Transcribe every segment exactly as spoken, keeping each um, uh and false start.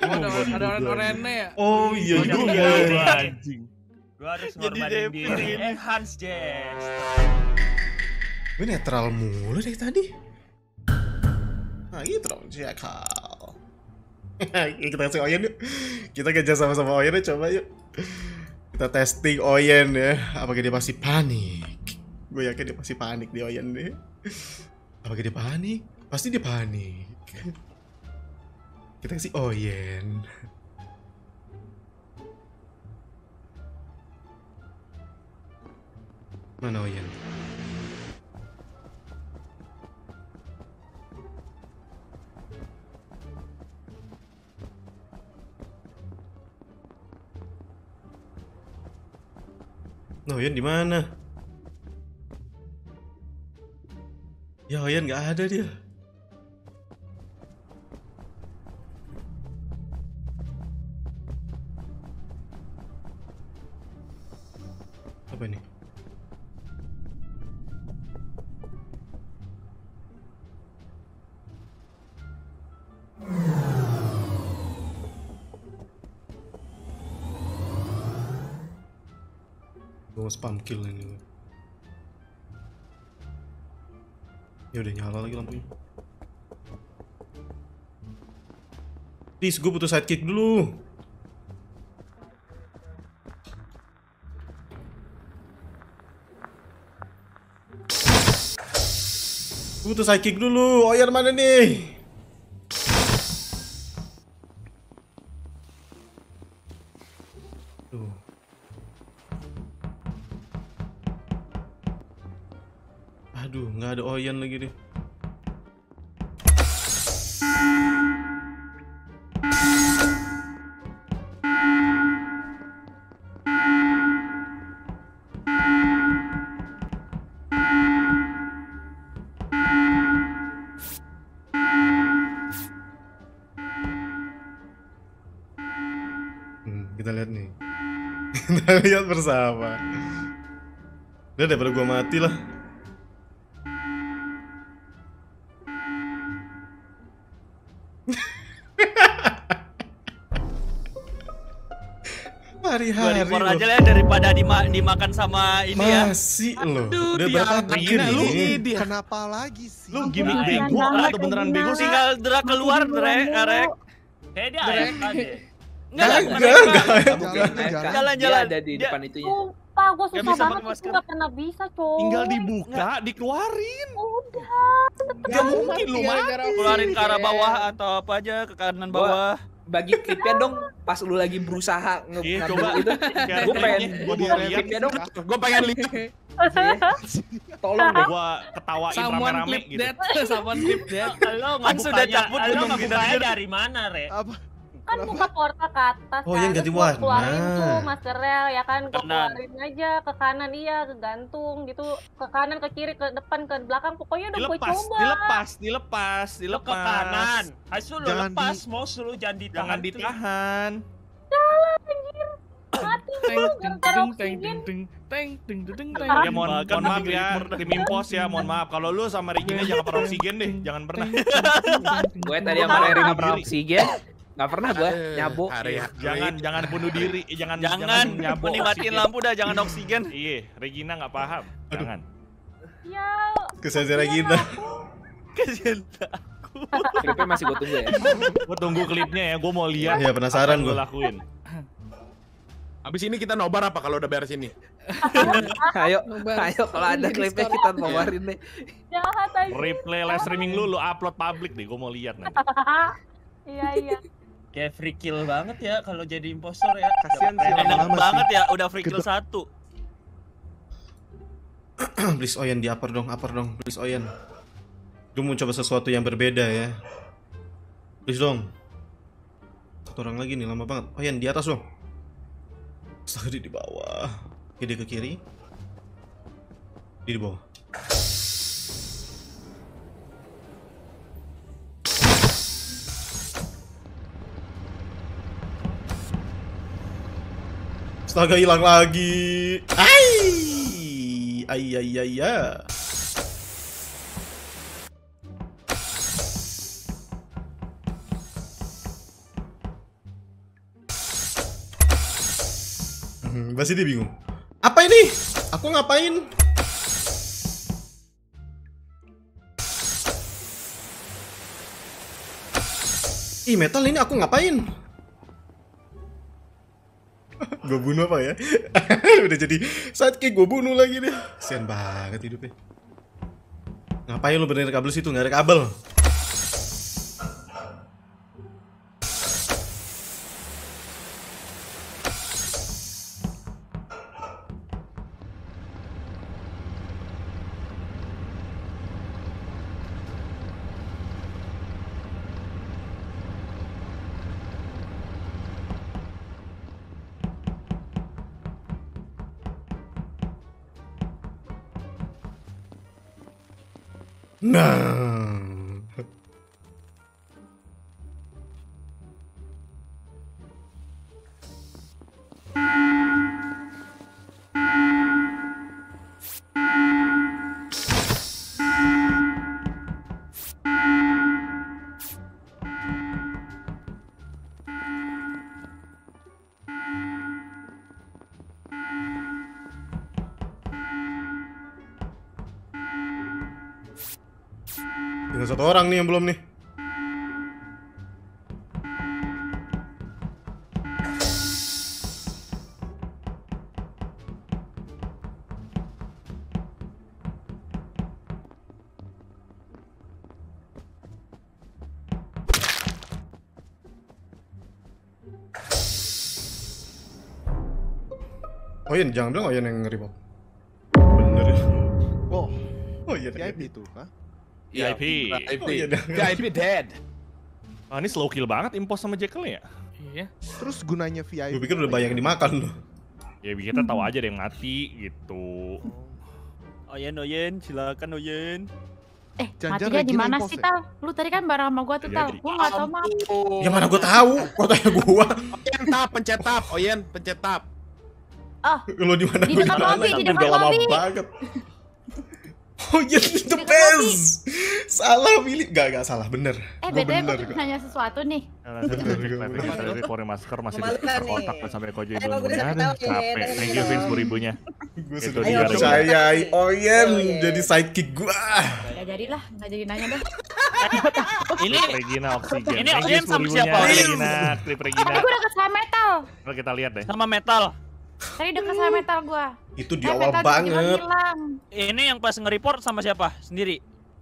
Ada ada oren-orennya ya. Oh iya juga anjing. Gua harus ngorbanin diri. Enhance Jess. Gue netral mulu dari tadi. Nah gitu dong, Jakal. Kita kasih Oyen yuk. Kita kerja sama-sama Oyen ya, coba yuk. Kita testing Oyen ya. Apakah dia pasti panik? Gue yakin dia pasti panik di Oyen deh. Apakah dia panik? Pasti dia panik. Kita kasih Oyen. Mana Oyen? Nah, Oyen di mana? Ya Oyen nggak ada dia. Apa ini? Gue spam kill ini. Ya udah nyala lagi lampunya. Please, gue butuh sidekick dulu. Gue butuh sidekick dulu. Oyen mana nih? Tuh. Aduh, nggak ada Oyen lagi deh. Hmm, kita lihat nih. Kita lihat bersama. Udah daripada gua mati lah. Hari-hari Gua report aja lah daripada dima dimakan sama ini ya. Masih lo. Aduh, Udah dia berapa kali Gina, lu ini? ini kenapa lagi sih? Lu gimmick Nah, bego atau beneran bego sih? Tinggal Dra keluar, Dre, Rek. Kayak dia A F K deh. Enggak, Enggak, bukan enggak, A F K. enggak, bukan. Dia Jalan-jalan. ada di Dia- depan itunya. Sumpah, gue Nggak susah bisa banget pakai itu masker. gak pernah bisa, coy. Tinggal dibuka, dikeluarin. Udah. Gak mungkin lu mati. Keluarin ke arah bawah atau apa aja ke kanan bawah. Bagi klipnya dong pas lu lagi berusaha nge Iya, ngambil coba. itu. Gue pengen Gua gue lihat. klipnya dong. Gue pengen lihat. Tolong deh. Gua ketawain Someone rame-rame clip gitu. that, someone clip that. Lo Kan sudah ngebukanya, cabut lo belum ngebukanya gitu. dari mana, Re? Apa? Kan buka portal ke atas. Oh, kan. yang ganti Terus gua warna. Keluarin tuh maskernya ya kan. Gue Kanan. keluarin aja ke kanan, iya, ke gantung gitu. Ke kanan, ke kiri, ke depan, ke belakang. Pokoknya udah gue Dilepas, coba. dilepas, dilepas, Lo dilepas. ke kanan. Hasil lo Jangan lepas, di- mau suruh jangan ditahan. Jangan tuh. ditahan. Mati Teng dulu teng gara-gara teng teng oksigen. teng teng teng teng teng teng. Ya mohon, mohon maaf ya, tim impos ya, mohon maaf. Kalau lu sama Regina jangan pernah oksigen deh, jangan pernah. Gue tadi sama Riri nggak pernah oksigen. Nggak pernah gue nyabuk. Jangan, jangan bunuh diri, eh, jangan, Jangan nyabok menikmatin oksigen. lampu dah, jangan oksigen. Iya, Regina nggak paham. Jangan. Ya. Kesajaran kita. Kasihan. Klipnya masih gue tunggu ya. Gue tunggu klipnya ya, gue mau lihat. Iya, penasaran gue gua. lakuin. Abis ini kita nobar apa kalau udah beres ini? Ayo, ayo kalau ada klipnya kita nobarin deh. Jahat aja. Replay live streaming lu, lu upload public deh, gue mau lihat nanti. Iya, iya. Kayak free kill banget ya kalau jadi impostor ya. Kasian sih Enak lama-lama banget ya, udah free kill satu. Please Oyen di upper dong, upper dong, please Oyen. Gue mau coba sesuatu yang berbeda ya. Please dong. Satu orang lagi nih, lama banget. Oyen di atas dong. Astaga, dia di bawah. Oke, dia ke kiri. Dia di bawah. Astaga, hilang lagi. Ai, ai, ai, ai, ai. Hmm, pasti dia bingung. Apa ini? Aku ngapain? Ih, metal ini aku ngapain? Gue bunuh apa ya? Udah jadi sidekick, gue bunuh lagi deh. Kasian banget hidupnya. Ngapain lu benerin kabel situ? Nggak ada kabel. Nah. Tinggal satu orang nih yang belum nih. Oh iya, jangan bilang oh iya yang nge-report. Bener ya. Oh, Oh iya, V I P itu kah? V I P. Oh iya, dah. V I P dead. Ah, ini slow kill banget Impos sama Jekyll ya? Iya. Terus gunanya V I P? Gue pikir udah banyak yang dimakan loh. Ya kita tahu aja ada yang mati gitu. Oyen, Oyen, silakan Oyen. Eh, Jangan-jangan matinya di Regina mana impos sih, ya? Tal? Lu tadi kan bareng sama gua tuh, Tal. Jadi- Gua nggak tahu map. Ya mana gue tahu, kok tanya gua. Oyen tap, pencet tap, Oyen pencet tap. Oh, Lo di mana? Di Gua dekat mana? lobby, di Udah dekat lama lobby. banget. Oh iya, the best. Salah pilih. Gak, gak salah, bener. eh Gua B T W bener gua kok. nanya sesuatu nih. Karena saya Bener, cek bener. live dari Pori Masker masih di Memalukan sekitar nih. kotak dan sampai Kojo Eh, belum gua udah punya. tahu, Aduh, Yen. capek. Thank you Vin sepuluh ribunya. Gue Itu sudah dia, percayai Oyen Oh, iya. jadi sidekick gua. Ya jadilah, nggak jadi nanya dah. Ini Regina Oksigen. Ini Thank you Oyen sama sepuluh siapa? ribunya, Regina, klip Regina. Tapi gua deket sama metal. Coba kita lihat deh. sama metal. Tadi deket sama metal gua. Itu di Eh, awal metal tiba-tiba banget. hilang. Ini yang pas nge-report sama siapa? Sendiri.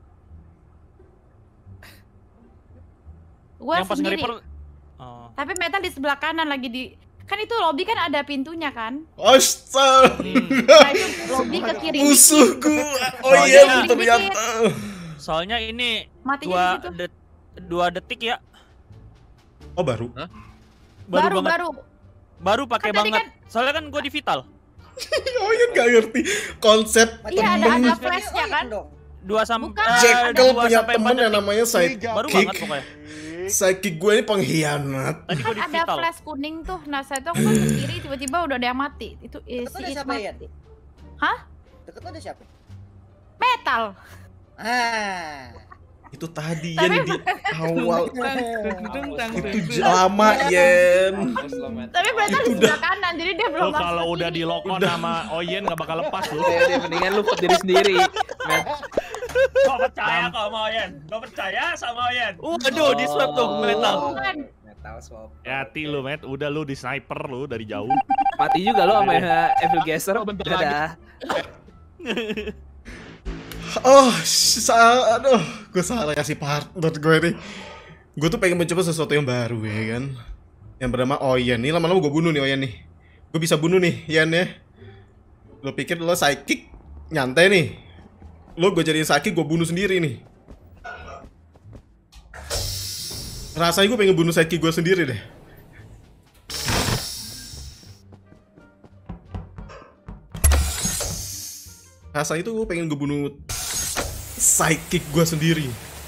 Gua yang pas sendiri. nge-report. Oh. Tapi metal di sebelah kanan lagi di kan itu lobby kan ada pintunya kan? Astaga. Nah, itu lobby ke kiri. Musuhku Soalnya- Oyen ternyata. Soalnya ini Matinya dua di situ. det dua detik ya. Oh baru. Baru banget. baru. Baru pakai Kan tadi banget. Soalnya kan gua di vital. Oyen gak ngerti konsep Iya, ada temen. ada flashnya kan? Dua sampai Bukan. Jekyll punya temen yang namanya Baru banget sidekick. pokoknya. Sidekick gue ini pengkhianat. Tadi gua Kan di ada vital. flash kuning tuh. Nah, saya tuh kan ke kiri tiba-tiba udah ada yang mati. Itu Deket isi lu ada itu siapa ya? Hah? Deket lu ada siapa? Metal. Ah. Itu tadi Tapi- yang di awal. Tentang Itu j- lama Yen. Tapi metal di sebelah kanan, jadi dia belum Lu masuk kalau ke udah kiri. di lock on sama Oyen gak bakal lepas lu. Udah, udah, mendingan lu vote diri sendiri. Matt. Gua percaya kok sama Oyen. Gua percaya sama Oyen. Waduh, di swap tuh metal. Bukan. Metal swap. Hati lu, Matt. Udah lu di sniper lu dari jauh. Mati juga lo sama Evil Gasser. Bentar Dadah. Oh, sa aduh, gue salah kasih partner gue nih. Gue tuh pengen mencoba sesuatu yang baru ya kan. Yang bernama Oyen. Ini lama-lama gue bunuh nih Oyen nih. Gue bisa bunuh nih Yan ya. Lo pikir lo sidekick nyantai nih. Lo gue jadiin sidekick, gue bunuh sendiri nih. Rasanya gue pengen bunuh sidekick gue sendiri deh. Rasa itu gue pengen gue bunuh sidekick gue sendiri.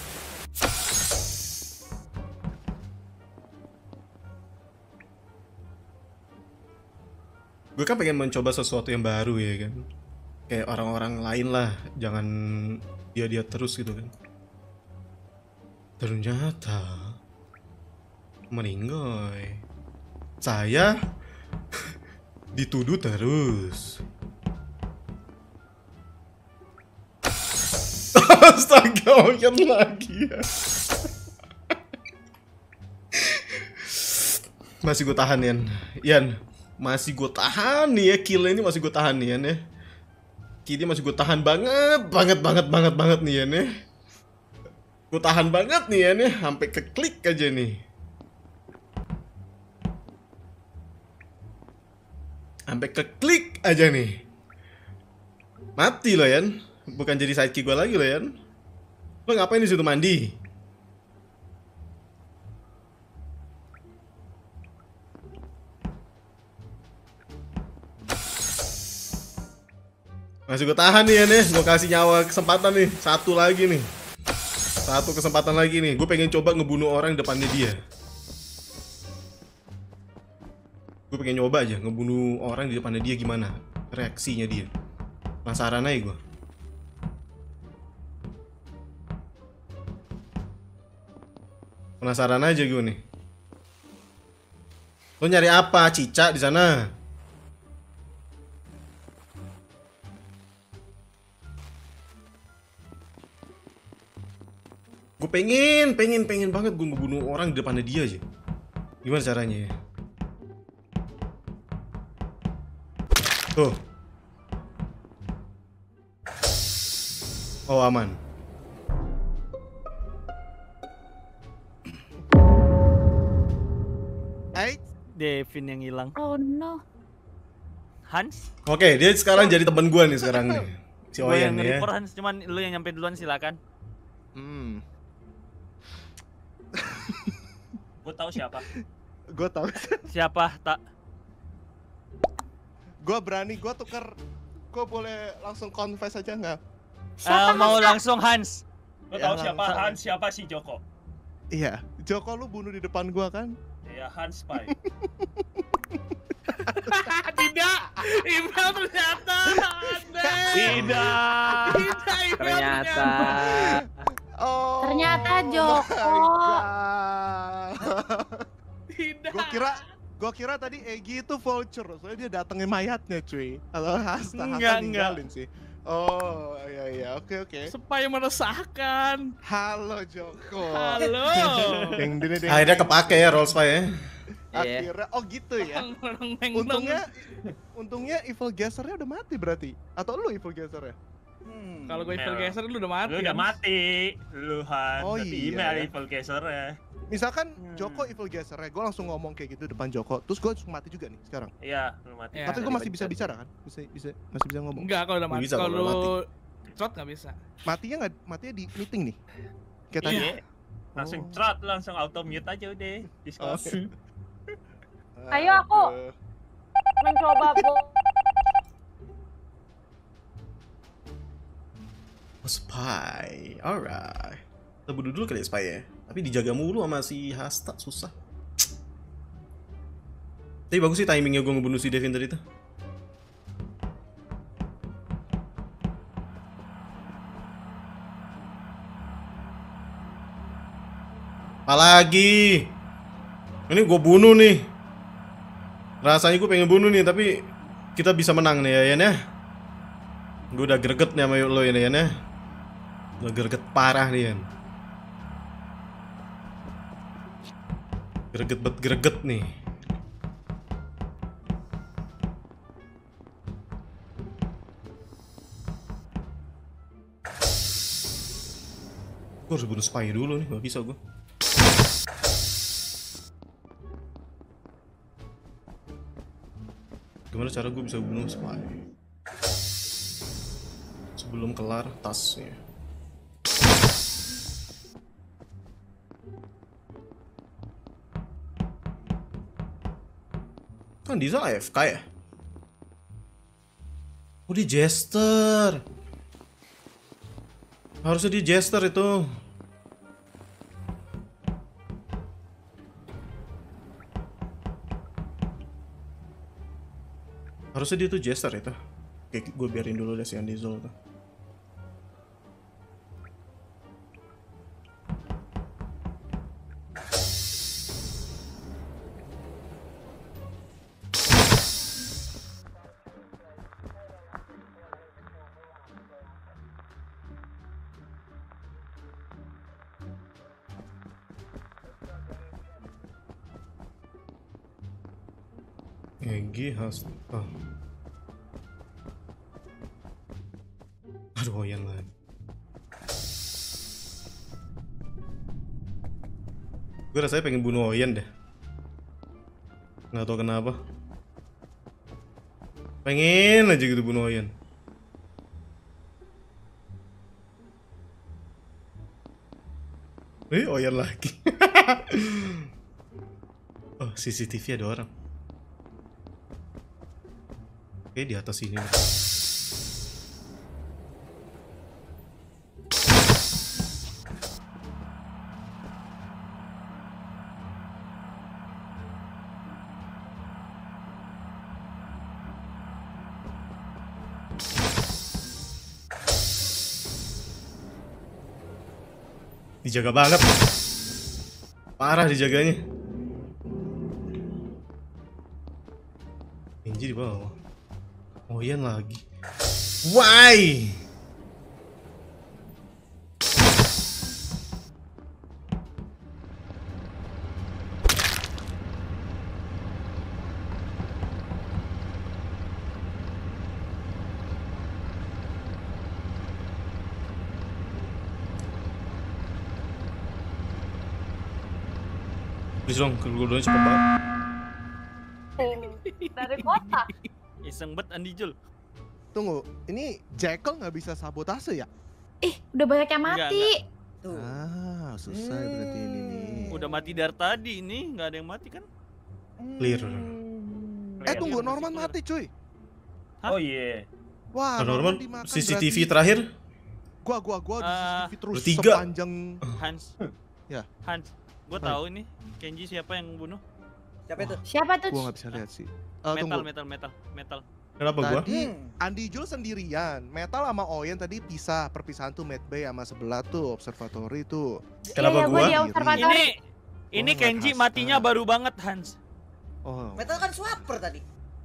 Gue kan pengen mencoba sesuatu yang baru ya kan. Kayak orang-orang lain lah, jangan dia-dia terus gitu kan. Ternyata meninggoy. Saya Dituduh terus. Astaga, Oyan lagi ya. Masih gue tahan, Yan. Yan, masih gue tahan nih ya. Kill ini masih gue tahan nih, Yan ya. Kini masih gue tahan banget, banget, banget, banget, banget nih, Yan ya. Gue tahan banget nih, Yan ya. Sampai keklik aja nih. Sampai keklik aja nih. Mati lo, Yan. Bukan jadi sidekick gue lagi lo, Yan. Lo ngapain di situ mandi? Masih gue tahan nih, Yan ya. Gue kasih nyawa kesempatan nih. Satu lagi nih. Satu kesempatan lagi nih. Gue pengen coba ngebunuh orang depannya dia. Gue pengen nyoba aja ngebunuh orang di depannya dia gimana reaksinya dia. Penasaran aja gue. Penasaran aja gue nih. Lo nyari apa, Cica di sana? Gue pengen, pengen, pengen banget gue ngebunuh orang di depannya dia aja. Gimana caranya ya? Tuh. Oh, aman. Hai, Devin yang hilang. Oh no. Hans? Oke, dia sekarang jadi teman gua nih sekarang nih. Si Gue Oyen yang nih ya. nge-report, Hans, cuman lu yang nyampe duluan, silakan. Hmm. Gue tahu siapa. Gue tahu. Siapa? Tak. Gue berani, gue tuker. Gue boleh langsung confess aja nggak? Uh, mau langsung Hans. Gue tahu Ya, siapa langsung. Hans, siapa si Joko. Iya, Joko lu bunuh di depan gue kan? Iya, Hans Spy. Tidak, email ternyata ada. Tidak. Tidak, email Ternyata. Oh. Ternyata Joko. Tidak. Gue kira, gue kira tadi Egi itu vulture, soalnya dia datengin mayatnya, cuy. Halo, Hasta, Enggak, Hasta ninggalin sih. Oh, iya iya, oke oke. Supaya meresahkan. Halo Joko. Halo. Deng deng deng. Akhirnya kepake ya role spy ya. Akhirnya, oh gitu ya. Untungnya, untungnya Evil Gassernya udah mati berarti. Atau lu Evil Gassernya? Hmm. Kalau gue Evil Email. Gazer lu udah mati. Lu udah kan? mati. Lu Hans, Oh, tapi iya. email Evil Gazer ya. Misalkan Joko Evil Gassernya, gue langsung ngomong kayak gitu depan Joko. Terus gue langsung mati juga nih sekarang. Iya, lu mati. Ya. Tapi gue masih bisa bicara kan? Bisa, bisa, masih bisa ngomong. Enggak, kalau udah mati. Bisa, kalau Kalau udah lu trot nggak bisa. Matinya nggak, matinya di meeting nih. Kayak tadi. Iya. Langsung Oh. trot, langsung auto mute aja udah. Discord. Oke. Ayo, aku. Aduh. Mencoba bu. Oh, spy. Alright. Kita bunuh dulu kali ya spy ya. Tapi dijaga mulu sama si Hasta, susah. Tapi bagus sih timingnya gue ngebunuh si Devin tadi tuh. Apalagi. Ini gue bunuh nih. Rasanya gue pengen bunuh nih, tapi kita bisa menang nih ya, Yan ya. Gue udah greget nih sama lo ini, Yan ya. Udah greget parah nih, Yan. Greget bet greget nih. Gue harus bunuh spy dulu nih, gak bisa gue. Gimana cara gue bisa bunuh spy? Sebelum kelar tasnya. Kan Diesel A F K ya? Oh, di Jester. Harusnya di Jester itu. Harusnya dia tuh Jester itu. Oke, gue biarin dulu deh si Diesel tuh. Egi has. Oh. Aduh, Oyen lagi. Gue rasanya pengen bunuh Oyen deh. Nggak tahu kenapa. Pengen aja gitu bunuh Oyen. Eh, Oyen lagi. Oh, C C T V ada orang. Oke, di atas ini. Dijaga banget. Parah dijaganya. Kenji di bawah. Oyen lagi. Why? Please dong, keluarnya cepet banget. Dari kota. Iseng bet Andi Jul. Tunggu, ini Jekyll nggak bisa sabotase ya? Ih, udah banyak yang Enggak, mati. Tuh. Ah, selesai berarti ini nih. Udah mati dari tadi ini, nggak ada yang mati kan? Clear. Eh tunggu, Norman mati cuy. Hah? Oh iya. Wah, Norman dimakan C C T V berarti. terakhir. Gua gua gua di C C T V terus bertiga. sepanjang. Hans. Ya. Hans. Gue Hai. tahu ini Kenji siapa yang bunuh. Siapa itu? Siapa tuh? Gua nggak bisa lihat sih. Eh, Metal, tunggu. metal, metal, metal. Kenapa gua? Tadi Hmm. Andi Jul sendirian, Metal sama Oyen tadi pisah, perpisahan tuh Mad Bay sama sebelah tuh observatory tuh. Kenapa Iya, iya, gua? di observatory. Ini ini ngeliat Kenji Hasta. matinya baru banget Hans. Oh. Metal kan swapper tadi.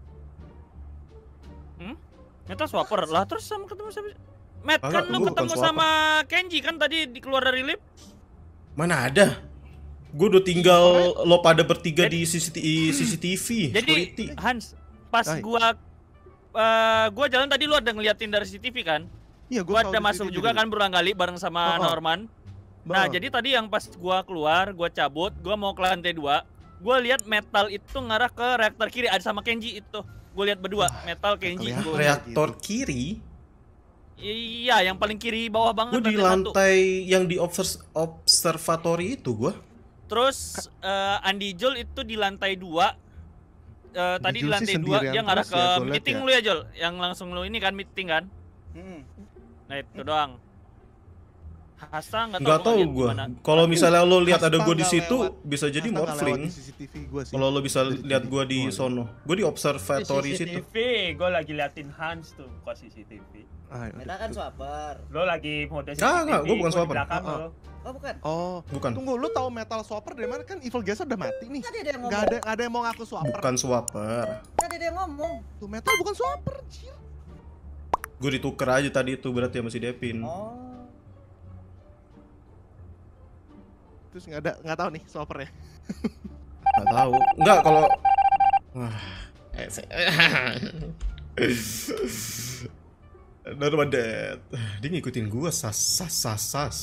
Metal swapper lah terus sama ketemu sama Matt Kagak, kan lu gua bukan ketemu swapper. sama Kenji kan tadi di keluar dari lift. Mana ada? Gue udah tinggal lo pada bertiga Jadi- di C C T V. C C T V. Jadi security. Hans pas Hai. gua eh, gua jalan tadi lu ada ngeliatin dari C C T V kan? Iya, Gua tahu ada di masuk sini juga dulu. kan berulang kali bareng sama Oh, oh. Norman. Nah, Bah. jadi tadi yang pas gua keluar, gua cabut, gua mau ke lantai dua, gua lihat Metal itu ngarah ke reaktor kiri ada sama Kenji itu. Gua lihat berdua, Metal Kenji. kelihatan. Gua- Reaktor kiri. Iya, yang paling kiri bawah banget Gue di satu. lantai yang di obser- observatory itu gue. Terus eh, Andi Jol itu di lantai dua. Eh, tadi di Jul sih lantai dua sendirian dia ngarah terus ke ya, gua liat meeting ya. lu ya Jol, yang langsung lu ini kan meeting kan. Hmm. Nah itu doang. Hasta nggak tahu Nggak tahu ngeliat gue. gimana. Kalau misalnya lo lihat ada Hasta gue di nggak situ, lewat. bisa jadi Hasta nggak lewat morphling. di C C T V gua sih. Kalau lo bisa Dari lihat tadi gue di gua liat. sono, gue di observatory C C situ. T V, gue lagi liatin Hans tuh, kok C C T V. Ah, Metal kan swapper. Lo lagi mode C C T V. Nggak, nggak, gua bukan gua di swapper. belakang Oh, oh. lo. Oh bukan. Oh, Bukan. tunggu, lu tahu Metal Swapper dari mana kan? Evil Gazer udah mati nih. Tadi ada yang Gak ngomong. ada, gak ada yang mau ngaku Swapper. Bukan swapper. Tadi ada yang ngomong. Tuh Metal bukan Swapper, anjir. Gue ditukar aja tadi itu berarti sama si Devin. Oh. Terus nggak ada, nggak tahu nih Swapper ya. Nggak tahu. Nggak kalau. Wah. Eh, se- Norman Dead. Dia ngikutin gua sas sas sas sas.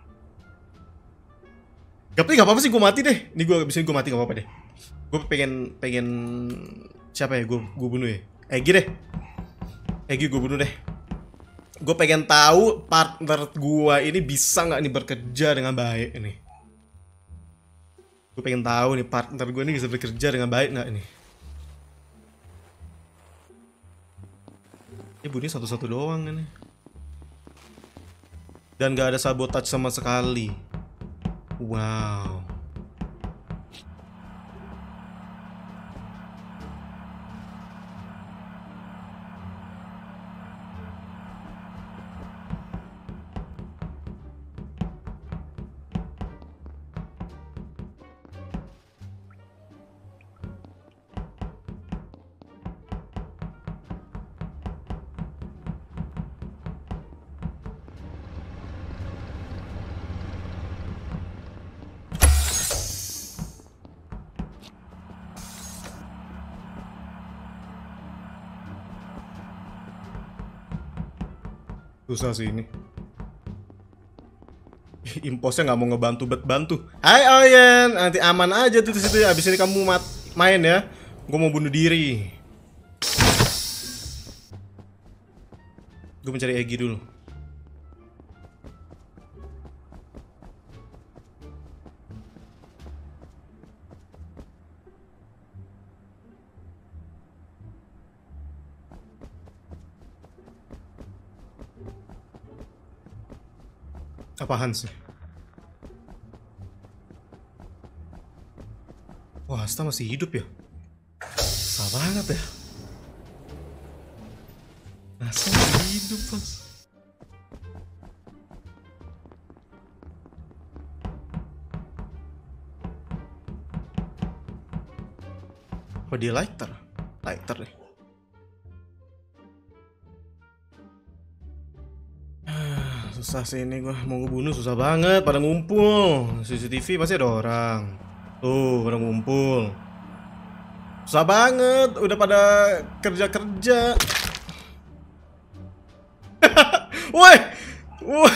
Tapi nggak apa-apa sih, gue mati deh. Nih gue bisa gue mati nggak apa-apa deh. Gue pengen pengen siapa ya? Gue gue bunuh ya. Egi deh. Egi gue bunuh deh. Gue pengen tahu partner gua ini bisa nggak nih bekerja dengan baik ini. Gue pengen tahu nih partner gue ini bisa bekerja dengan baik nggak ini. Ini bunyi satu-satu doang ini. Dan gak ada sabotage sama sekali. Wow. Susah sih ini. Imposnya nggak mau ngebantu bet bantu. Hai Oyen, nanti aman aja tuh di situ ya. Abis ini kamu mat main ya. Gue mau bunuh diri. Gue mencari Egi dulu. Apa Hans? Wah, Asta masih hidup ya? Susah banget ya. Asta masih hidup, Bos. Oh, dia lighter. Lighter deh. Susah sih ini gua mau ngebunuh susah banget, pada ngumpul. C C T V pasti ada orang. Tuh, pada ngumpul. Susah banget, udah pada kerja-kerja. Woi. Woi.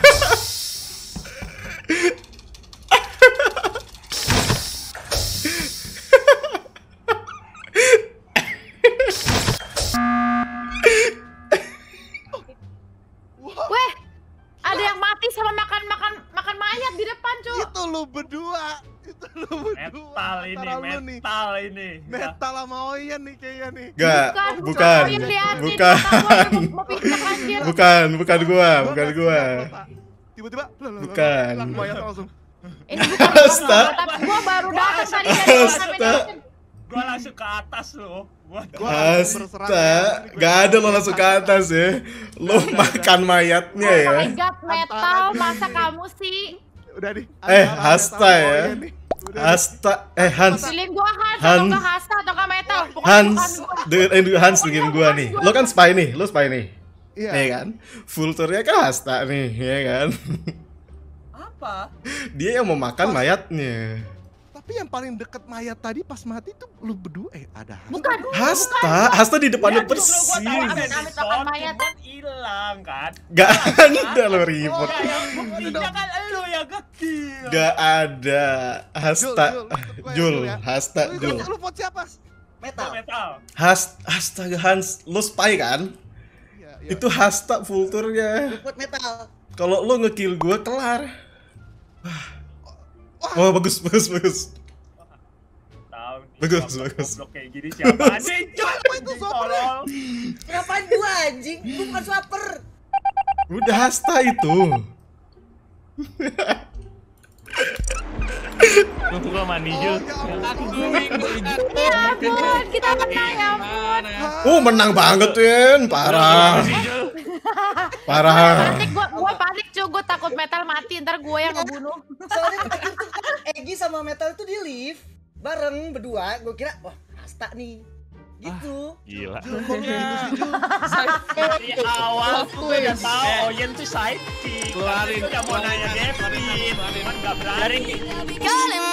Weh, ada yang mati sama makan-makan makan mayat di depan, Cuk. Itu lu berdua. Itu lu berdua. Metal ini, Antara lu nih. metal ini. Metal sama Oyen nih kayaknya nih. Gak, Bukan, bukan, Oyen liatin, bukan, mata gua mau pindah anjir. bukan, bukan gua, bukan gua. Tiba-tiba, lah, lah, lah, Bukan. hilang mayat langsung. Ini bukan Asta. tapi gua baru datang tadi dari Asta. Ornamentation. Gua langsung ke atas lo. Gua Gua langsung Asta, berserangan. gak ada lo langsung ke atas ya. Lo makan mayatnya Oh ya. my god, metal, masa kamu sih? Udah nih. Eh, antara Hasta metal sama ya. Oyen nih. Udah nih. Hasta, eh Hans, Pilih gua Hans, Hans. atau nggak Hasta atau nggak metal. Pokoknya Hans, bukan gua. dengerin eh, Hans dengerin gua nih. Lo kan spy nih, lo spy nih. Iya. Ya kan? Vulture-nya kan Hasta nih, ya kan? Apa? Dia yang mau makan mayatnya. Tapi yang paling deket mayat tadi pas mati tuh lu berdua eh ada. Bukan. Hasta, Hasta di depannya Ya, justru gua persis. tahu ada Amit-amit di makan shot, mayat. cuman hilang kan. Gak ada lo ribut. Ya, yang buktinya kan elu yang kecil. Gak ada. Hasta, Jul, Jul, Jul, ya. Hasta, Lu, Jul. lu vote siapa? Metal. Metal. Hast, astaga Hans, lo spy kan? Iya, iya. Itu Hasta Vulture-nya. Lu vote metal. Kalau lo ngekill gue kelar. Oh bagus, bagus, bagus. Tahu nih, Bagus, goblok- bagus. goblok kayak gini siapa anjing? itu Tolol. Ngapain gua anjing? Gua bukan swaper. Udah Hasta itu. Lu gua mandi Jul. Aku bingung. Ya ampun, kita menang ya ampun. Oh menang banget Yen, parah. Parah. Panik gua, gua panik cuy, gua takut metal mati, ntar gua yang ngebunuh. Soalnya tadi tuh Egi sama Metal itu di lift bareng berdua. Gua kira wah Hasta nih. Gitu. Gila. Dari awal tuh gua udah tahu Oyen tuh sidekick. Keluarin, Udah mau nanya keluarin, Devin, keluarin, keluarin. cuman gak berani. Dari